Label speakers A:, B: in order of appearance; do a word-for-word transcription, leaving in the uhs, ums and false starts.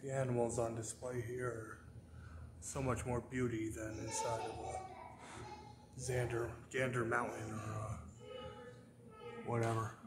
A: The animals on display here are so much more beauty than inside of a Gander, Gander Mountain or uh, whatever.